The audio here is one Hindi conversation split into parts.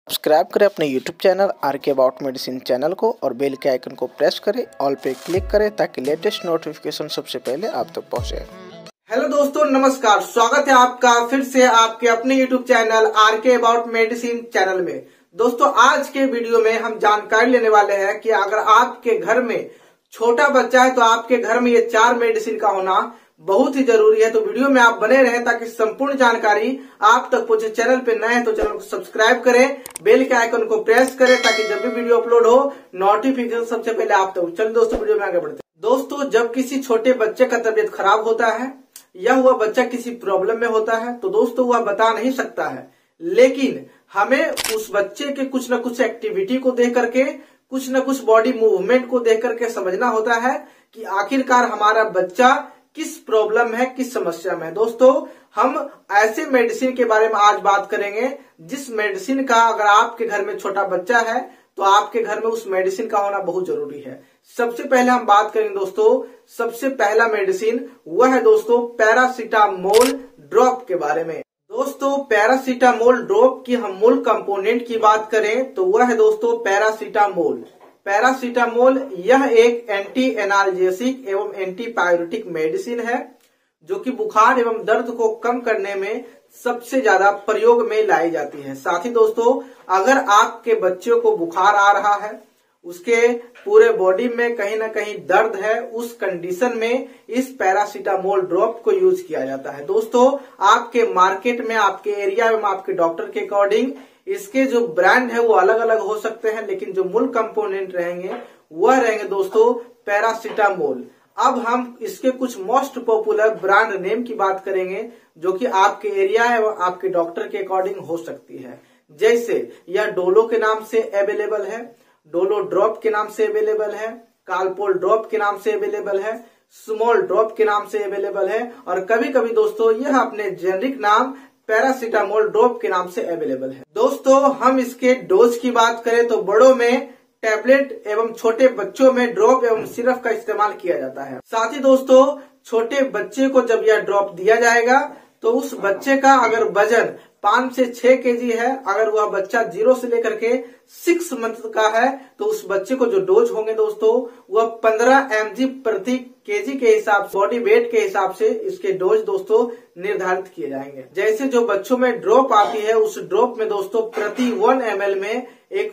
सब्सक्राइब करें अपने YouTube channel R K. About medicine channel को और बेल के आइकन को प्रेस करें, ऑल पे क्लिक करें ताकि लेटेस्ट नोटिफिकेशन सबसे पहले आप तक पहुंचे। हेलो दोस्तों, नमस्कार। स्वागत है आपका फिर से आपके अपने YouTube channel R K. About medicine channel में। दोस्तों, आज के वीडियो में हम जानकारी लेने वाले हैं कि अगर आपके घर में छोटा बच्चा है तो आपके घर में ये 4 मेडिसिन का होना बहुत ही जरूरी है। तो वीडियो में आप बने रहें ताकि संपूर्ण जानकारी आप तक पहुंचे। चैनल पे नए हैं तो चैनल को सब्सक्राइब करें, बेल के आइकन को प्रेस करें ताकि जब भी वीडियो अपलोड हो नोटिफिकेशन सबसे पहले आप तक। चलिए दोस्तों, वीडियो में आगे बढ़ते हैं। दोस्तों, जब किसी छोटे बच्चे का तबीयत खराब होता है या वह बच्चा किसी प्रॉब्लम में होता है तो दोस्तों वह बता नहीं सकता है, लेकिन हमें उस बच्चे के कुछ न कुछ एक्टिविटी को देख करके, कुछ न कुछ बॉडी मूवमेंट को देख करके समझना होता है कि आखिरकार हमारा बच्चा किस प्रॉब्लम है, किस समस्या में है। दोस्तों, हम ऐसे मेडिसिन के बारे में आज बात करेंगे जिस मेडिसिन का अगर आपके घर में छोटा बच्चा है तो आपके घर में उस मेडिसिन का होना बहुत जरूरी है। सबसे पहले हम बात करेंगे दोस्तों, सबसे पहला मेडिसिन वह है दोस्तों पैरासीटामोल ड्रॉप के बारे में। दोस्तों, पैरासीटामोल ड्रॉप की हम मूल कंपोनेंट की बात करें तो वह है दोस्तों पैरासीटामोल। पैरासीटामोल यह एक एंटी एनाल्जेसिक एवं एंटीपायरेटिक मेडिसिन है जो कि बुखार एवं दर्द को कम करने में सबसे ज्यादा प्रयोग में लाई जाती है। साथ ही दोस्तों, अगर आपके बच्चे को बुखार आ रहा है, उसके पूरे बॉडी में कहीं ना कहीं दर्द है, उस कंडीशन में इस पैरासीटामोल ड्रॉप को यूज किया जाता है। दोस्तों, आपके मार्केट में, आपके एरिया में, आपके डॉक्टर के अकॉर्डिंग इसके जो ब्रांड है वो अलग अलग हो सकते हैं, लेकिन जो मूल कंपोनेंट रहेंगे वह रहेंगे दोस्तों पैरासीटामोल। अब हम इसके कुछ मोस्ट पॉपुलर ब्रांड नेम की बात करेंगे जो कि आपके एरिया एवं आपके डॉक्टर के अकॉर्डिंग हो सकती है। जैसे यह डोलो के नाम से अवेलेबल है, डोलो ड्रॉप के नाम से अवेलेबल है, कालपोल ड्रॉप के नाम से अवेलेबल है, स्मॉल ड्रॉप के नाम से अवेलेबल है और कभी कभी दोस्तों यह अपने जेनरिक नाम पैरासीटामोल ड्रॉप के नाम से अवेलेबल है। दोस्तों, हम इसके डोज की बात करें तो बड़ों में टैबलेट एवं छोटे बच्चों में ड्रॉप एवं सिरप का इस्तेमाल किया जाता है। साथ ही दोस्तों, छोटे बच्चे को जब यह ड्रॉप दिया जाएगा तो उस बच्चे का अगर वजन 5 से 6 केजी है, अगर वह बच्चा 0 से लेकर के 6 मंथ का है तो उस बच्चे को जो डोज होंगे दोस्तों वह 15 mg प्रति केजी के हिसाब से, बॉडी वेट के हिसाब से इसके डोज दोस्तों निर्धारित किए जाएंगे। जैसे जो बच्चों में ड्रॉप आती है उस ड्रॉप में दोस्तों प्रति 1 ml में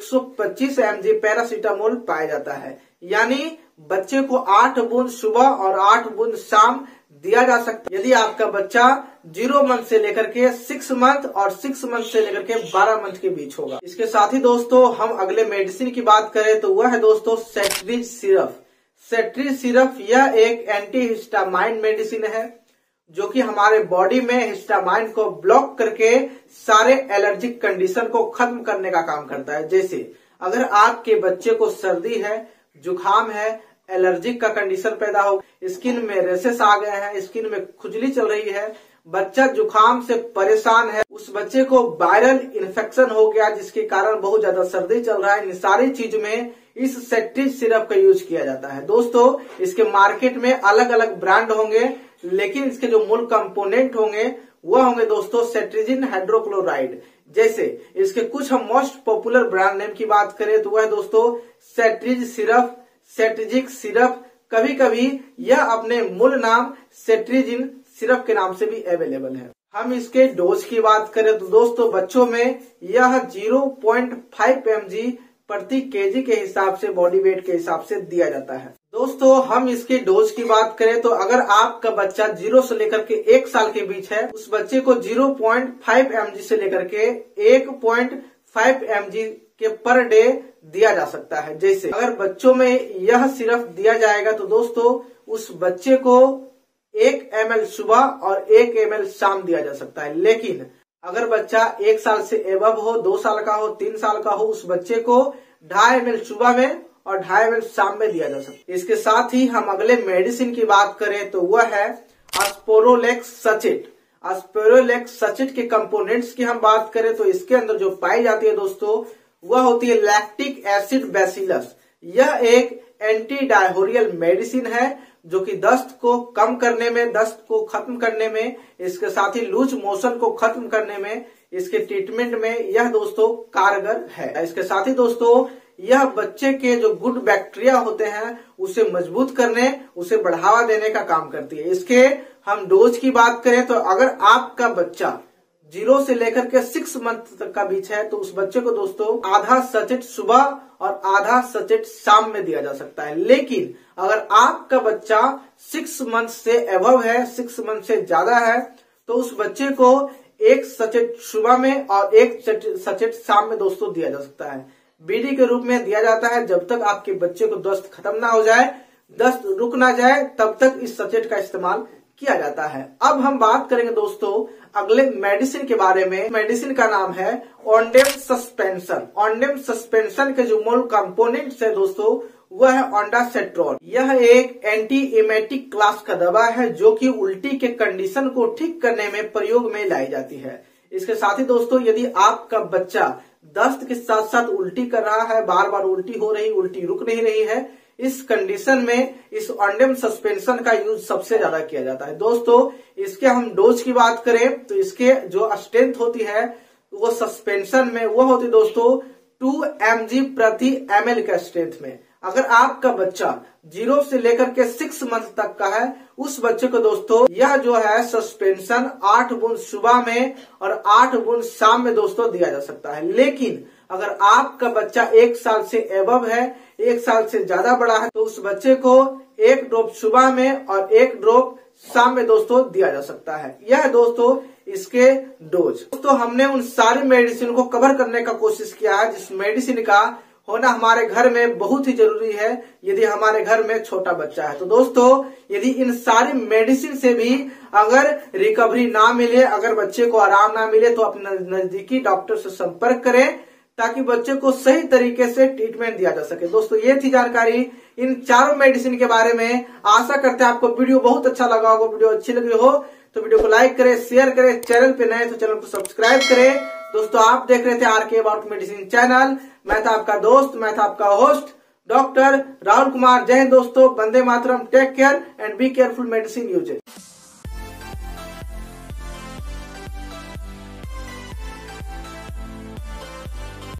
125 mg पैरासीटामोल पाया जाता है। यानी बच्चे को 8 बूंद सुबह और 8 बूंद शाम दिया जा सकता है यदि आपका बच्चा 0 मंथ से लेकर के 6 मंथ और 6 मंथ से लेकर के 12 मंथ के बीच होगा। इसके साथ ही दोस्तों हम अगले मेडिसिन की बात करें तो वह है दोस्तों सेट्रिज सिरप। सेट्रिज सिरप यह एक एंटी हिस्टामाइन मेडिसिन है जो कि हमारे बॉडी में हिस्टामाइन को ब्लॉक करके सारे एलर्जिक कंडीशन को खत्म करने का काम करता है। जैसे अगर आपके बच्चे को सर्दी है, जुकाम है, एलर्जिक का कंडीशन पैदा हो, स्किन में रेसेस आ गए हैं, स्किन में खुजली चल रही है, बच्चा जुकाम से परेशान है, उस बच्चे को वायरल इन्फेक्शन हो गया जिसके कारण बहुत ज्यादा सर्दी चल रहा है, इन सारी चीज में इस सेट्रिज सिरप का यूज किया जाता है। दोस्तों, इसके मार्केट में अलग अलग ब्रांड होंगे, लेकिन इसके जो मूल कंपोनेंट होंगे वह होंगे दोस्तों सेट्रिजिन हाइड्रोक्लोराइड। जैसे इसके कुछ हम मोस्ट पॉपुलर ब्रांड नेम की बात करें तो वह दोस्तों सेट्रिज सिरप, सेट्रिजिक सिरप, कभी कभी यह अपने मूल नाम सेट्रिजिन सिरप के नाम से भी अवेलेबल है। हम इसके डोज की बात करें तो दोस्तों बच्चों में यह 0.5 mg प्रति केजी के हिसाब से, बॉडी वेट के हिसाब से दिया जाता है। दोस्तों, हम इसके डोज की बात करें तो अगर आपका बच्चा 0 से लेकर के 1 साल के बीच है, उस बच्चे को 0.5 mg से लेकर के 1.5 mg के पर डे दिया जा सकता है। जैसे अगर बच्चों में यह सिरप दिया जाएगा तो दोस्तों उस बच्चे को 1 ml सुबह और 1 ml शाम दिया जा सकता है। लेकिन अगर बच्चा 1 साल से एबव हो, 2 साल का हो, 3 साल का हो, उस बच्चे को 2.5 ml सुबह में और 2.5 ml शाम में दिया जा सकता है। इसके साथ ही हम अगले मेडिसिन की बात करें तो वह है अस्पोरोलेक्स सचेट। अस्पोरोलेक्स सचेट के कंपोनेंट्स की हम बात करें तो इसके अंदर जो पाई जाती है दोस्तों वह होती है लैक्टिक एसिड बैसिलस। यह एक एंटी डायहोरियल मेडिसिन है जो कि दस्त को कम करने में, दस्त को खत्म करने में, इसके साथ ही लूज मोशन को खत्म करने में इसके ट्रीटमेंट में यह दोस्तों कारगर है। इसके साथ ही दोस्तों यह बच्चे के जो गुड बैक्टीरिया होते हैं उसे मजबूत करने, उसे बढ़ावा देने का काम करती है। इसके हम डोज की बात करें तो अगर आपका बच्चा 0 से लेकर के 6 मंथ तक का बीच है तो उस बच्चे को दोस्तों आधा सचेट सुबह और आधा सचेट शाम में दिया जा सकता है। लेकिन अगर आपका बच्चा 6 मंथ से एबव है, 6 मंथ से ज्यादा है, तो उस बच्चे को 1 सचेट सुबह में और 1 सचेट शाम में दोस्तों दिया जा सकता है। बीडी के रूप में दिया जाता है। जब तक आपके बच्चे को दस्त खत्म ना हो जाए, दस्त रुक ना जाए, तब तक इस सचेट का इस्तेमाल किया जाता है। अब हम बात करेंगे दोस्तों अगले मेडिसिन के बारे में। मेडिसिन का नाम है ऑन्डेम सस्पेंशन। ऑन्डेम सस्पेंशन के जो मूल कंपोनेंट्स है दोस्तों वह है ओंडासेट्रोन। यह एक एंटी एमेटिक क्लास का दवा है जो कि उल्टी के कंडीशन को ठीक करने में प्रयोग में लाई जाती है। इसके साथ ही दोस्तों यदि आपका बच्चा दस्त के साथ साथ उल्टी कर रहा है, बार बार उल्टी हो रही, उल्टी रुक नहीं रही है, इस कंडीशन में इस ऑन्डेम सस्पेंशन का यूज सबसे ज्यादा किया जाता है। दोस्तों इसके हम डोज की बात करें तो इसके जो स्ट्रेंथ होती है वो सस्पेंशन में वो होती है दोस्तों 2 mg प्रति ml का स्ट्रेंथ में। अगर आपका बच्चा 0 से लेकर के 6 मंथ तक का है, उस बच्चे को दोस्तों यह जो है सस्पेंशन 8 बूंद सुबह में और 8 बूंद शाम में दोस्तों दिया जा सकता है। लेकिन अगर आपका बच्चा 1 साल से एबव है, 1 साल से ज्यादा बड़ा है, तो उस बच्चे को 1 ड्रॉप सुबह में और 1 ड्रॉप शाम में दोस्तों दिया जा सकता है। यह दोस्तों इसके डोज। दोस्तों हमने उन सारी मेडिसिन को कवर करने का कोशिश किया है जिस मेडिसिन का होना हमारे घर में बहुत ही जरूरी है यदि हमारे घर में छोटा बच्चा है। तो दोस्तों यदि इन सारी मेडिसिन से भी अगर रिकवरी ना मिले, अगर बच्चे को आराम ना मिले, तो अपने नजदीकी डॉक्टर से संपर्क करें ताकि बच्चे को सही तरीके से ट्रीटमेंट दिया जा सके। दोस्तों ये थी जानकारी इन चारों मेडिसिन के बारे में। आशा करते हैं आपको वीडियो बहुत अच्छा लगा होगा। वीडियो अच्छी लगी हो तो वीडियो को लाइक करें, शेयर करें, चैनल पे नए तो चैनल को सब्सक्राइब करें। दोस्तों आप देख रहे थे आरके अबाउट मेडिसिन चैनल। मैं था आपका दोस्त, मैं था आपका होस्ट डॉक्टर राहुल कुमार। जय हिंद दोस्तों, वंदे मातरम, take care and be careful, medicine use.